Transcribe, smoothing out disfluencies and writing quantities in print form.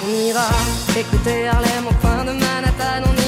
On ira écouter Harlem au coin de Manhattan. On